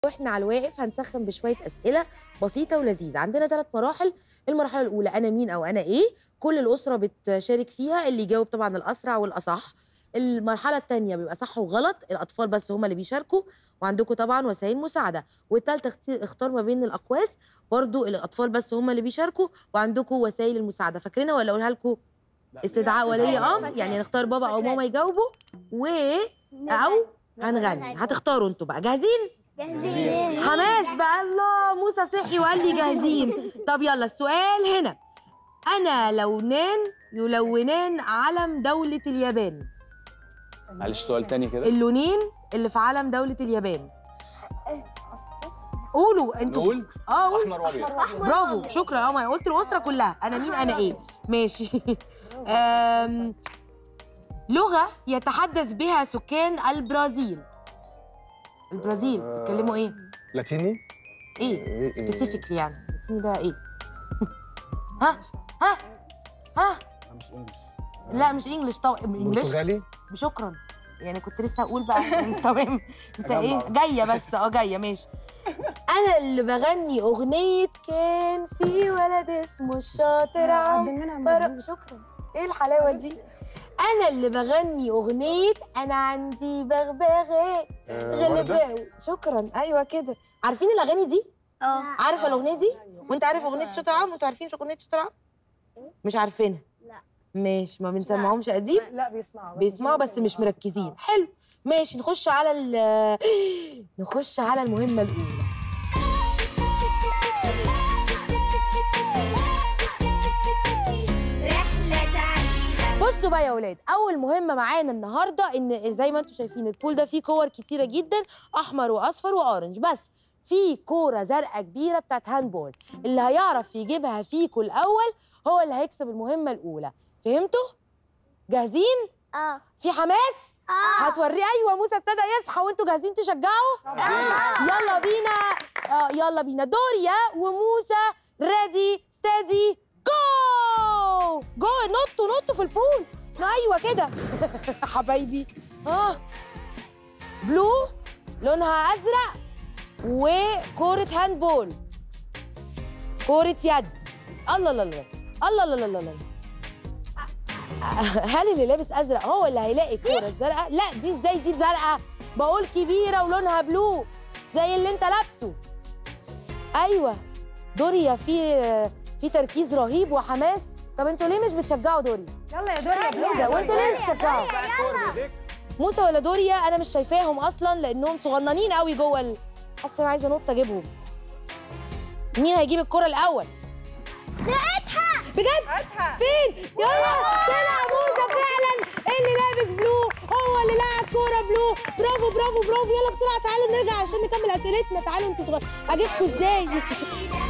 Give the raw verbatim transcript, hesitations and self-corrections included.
واحنا على الواقف هنسخن بشويه اسئله بسيطه ولذيذه. عندنا ثلاث مراحل. المرحله الاولى انا مين او انا ايه، كل الاسره بتشارك فيها، اللي يجاوب طبعا الاسرع والاصح. المرحله الثانيه بيبقى صح وغلط، الاطفال بس هم اللي بيشاركوا، وعندكم طبعا وسائل مساعده. والثالثه اختار ما بين الاقواس، برضو الاطفال بس هم اللي بيشاركوا، وعندكم وسائل المساعده. فاكرينها ولا اقولها لكم؟ استدعاء ولي امر، يعني نختار بابا او ماما يجاوبوا و او هنغني. هتختاروا انتوا بقى. جاهزين؟ جاهزين. حماس بقى. الله، موسى صحي وقال لي جاهزين. طب يلا السؤال هنا. أنا لونان يلونان علم دولة اليابان. معلش سؤال تاني كده. اللونين اللي في علم دولة اليابان. قولوا انتوا. نقول اه قول. احمر وابيض. برافو، شكرا. اه انا قلت الأسرة كلها. أنا مين أنا إيه. ماشي. أم... لغة يتحدث بها سكان البرازيل. البرازيل بيتكلموا ايه؟ لاتيني؟ ايه؟ سبيسيفيكلي يعني. لاتيني ده ايه؟ ها؟ ها؟ ها؟ مش انجلش. لا مش انجلش طبعا. انجلش؟ برتغالي؟ شكرا. يعني كنت لسه هقول بقى. تمام. انت ايه؟ جايه بس. اه جايه. ماشي. انا اللي بغني اغنيه كان في ولد اسمه الشاطر عمرو. شكرا. ايه الحلاوه دي؟ أنا اللي بغني أغنية أنا عندي بغبغاء غلباوي. شكرا. أيوه كده. عارفين الأغاني دي؟ اه. عارفة الأغنية دي؟ وأنت عارف أغنية شاطر عمرو؟ وأنتوا عارفين أغنية شاطر عمرو؟ مش عارفينها؟ لا. ماشي. ما بنسمعهمش قديم؟ لا بيسمعوا. بيسمعوا بس مش مركزين. حلو. ماشي. نخش على ال نخش على المهمة الأولى. بصوا بقى يا ولاد، اول مهمه معانا النهارده ان زي ما انتم شايفين البول ده فيه كور كتيره جدا، احمر واصفر واورنج، بس في كوره زرقاء كبيره بتاعت هاندبول. اللي هيعرف يجيبها فيكم الاول هو اللي هيكسب المهمه الاولى. فهمتوا؟ جاهزين؟ اه. في حماس؟ اه. هتوريه. ايوه موسى ابتدى يصحى وانتوا جاهزين تشجعوا؟ يلا بينا. اه يلا بينا. دوريا وموسى ريدي ستادي جو جو. نطوا نطوا في البول. ايوه كده. حبايبي. اه بلو لونها ازرق وكوره هاندبول، كوره يد. الله الله الله الله الله الله الله. هل اللي لابس ازرق هو اللي هيلاقي الكوره الزرقاء؟ لا دي ازاي دي زرقاء؟ بقول كبيره ولونها بلو زي اللي انت لابسه. ايوه دوريا في في تركيز رهيب وحماس. طب انتوا ليه مش بتشجعوا دوريا؟ يلا يا دوريا ايه ده؟ وانتوا ليه مش بتشجعوا؟ موسى ولا دوريا انا مش شايفاهم اصلا لانهم صغننين قوي جوه ال... حاسه انا عايزه انط اجيبهم. مين هيجيب الكره الاول؟ لقيتها بجد؟ فين؟ يلا طلع موسى فعلا اللي لابس بلو، هو اللي لعب كوره بلو. برافو برافو برافو. يلا بسرعه تعالوا نرجع عشان نكمل اسئلتنا. تعالوا انتوا صغيرين. اجيبكم ازاي؟